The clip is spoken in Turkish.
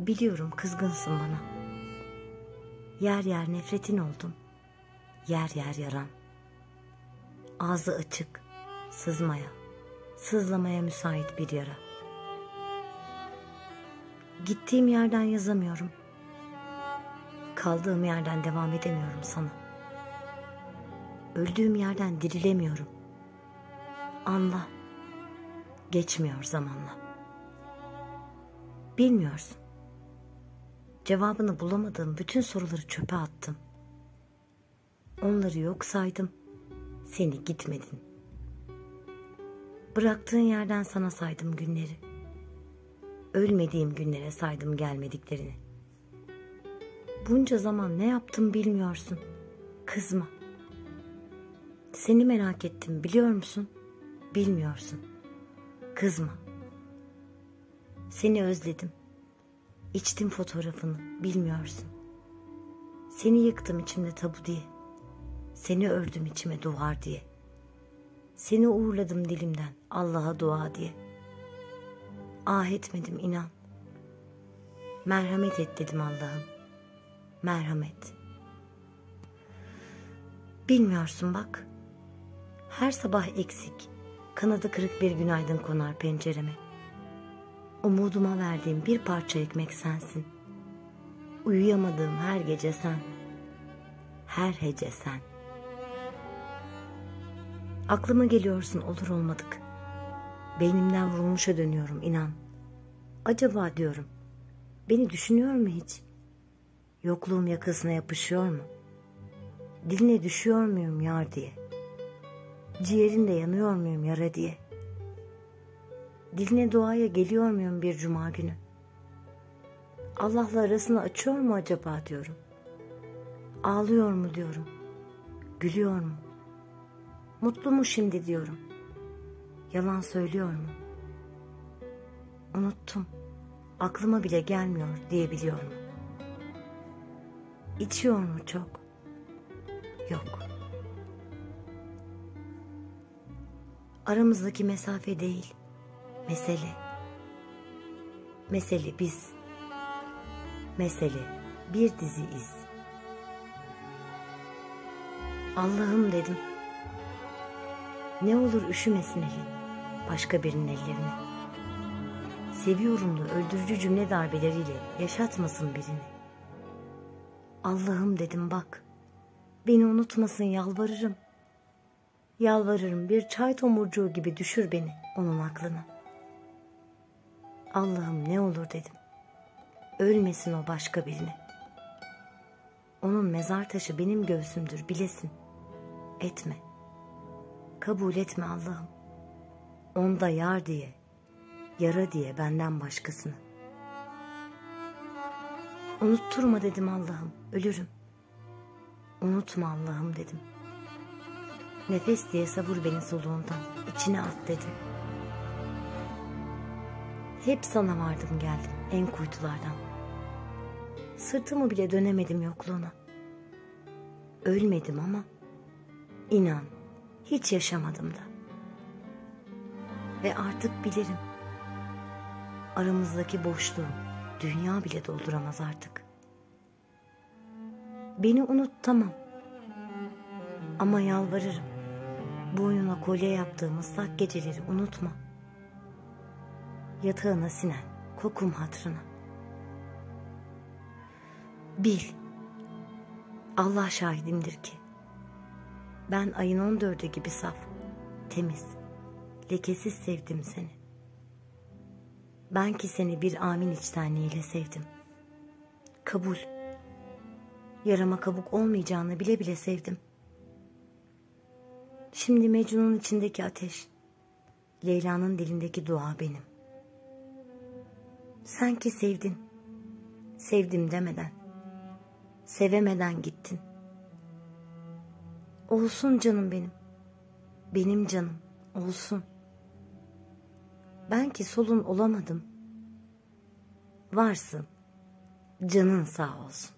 Biliyorum kızgınsın bana. Yer yer nefretin oldum. Yer yer yaran. Ağzı açık, sızmaya, sızlamaya müsait bir yara. Gittiğim yerden yazamıyorum. Kaldığım yerden devam edemiyorum sana. Öldüğüm yerden dirilemiyorum. Anla, geçmiyor zamanla. Bilmiyorsun. Cevabını bulamadığım bütün soruları çöpe attım. Onları yok saydım, seni gitmedin. Bıraktığın yerden sana saydım günleri. Ölmediğim günlere saydım gelmediklerini. Bunca zaman ne yaptım bilmiyorsun. Kızma. Seni merak ettim biliyor musun? Bilmiyorsun. Kızma. Seni özledim. İçtim fotoğrafını, bilmiyorsun. Seni yıktım içimde tabu diye. Seni ördüm içime duvar diye. Seni uğurladım dilimden Allah'a dua diye. Ah etmedim inan. Merhamet et dedim Allah'ım. Merhamet. Bilmiyorsun bak. Her sabah eksik, kanadı kırık bir günaydın konar pencereme. Umuduma verdiğim bir parça ekmek sensin. Uyuyamadığım her gece sen. Her hece sen. Aklıma geliyorsun olur olmadık. Beynimden vurulmuşa dönüyorum inan. Acaba diyorum, beni düşünüyor mu hiç? Yokluğum yakasına yapışıyor mu? Diline düşüyor muyum yar diye? Ciğerinde yanıyor muyum yara diye? Diline duaya geliyor muyum bir cuma günü? Allah'la arasını açıyor mu acaba diyorum. Ağlıyor mu diyorum. Gülüyor mu? Mutlu mu şimdi diyorum. Yalan söylüyor mu? Unuttum. Aklıma bile gelmiyor diyebiliyor mu? İçiyor mu çok? Yok. Aramızdaki mesafe değil, mesele. Mesele biz. Mesele bir dizi iz. Allah'ım dedim. Ne olur üşümesin elin başka birinin ellerine. Seviyorum da öldürücü cümle darbeleriyle yaşatmasın birini. Allah'ım dedim bak. Beni unutmasın yalvarırım. Yalvarırım bir çay tomurcuğu gibi düşür beni onun aklına. Allah'ım ne olur dedim. Ölmesin o başka birine. Onun mezar taşı benim göğsümdür bilesin. Etme. Kabul etme Allah'ım. Onda yar diye, yara diye benden başkasını. Unutturma dedim Allah'ım, ölürüm. Unutma Allah'ım dedim. Nefes diye savur beni soluğundan, içine at dedim. Hep sana vardım geldim en kuytulardan. Sırtımı bile dönemedim yokluğuna. Ölmedim ama inan hiç yaşamadım da. Ve artık bilirim. Aramızdaki boşluğu dünya bile dolduramaz artık. Beni unut tamam. Ama yalvarırım. Boynuna kolye yaptığım ıslak geceleri unutma. Yatağına sinen kokum hatırına. Bil. Allah şahidimdir ki. Ben ayın 14'ü gibi saf, temiz, lekesiz sevdim seni. Ben ki seni bir amin içtenliğiyle sevdim. Kabul. Yarama kabuk olmayacağını bile bile sevdim. Şimdi Mecnun'un içindeki ateş, Leyla'nın dilindeki dua benim. Sen ki sevdin, sevdim demeden, sevemeden gittin. Olsun canım benim, benim canım olsun. Ben ki solun olamadım, varsın, canın sağ olsun.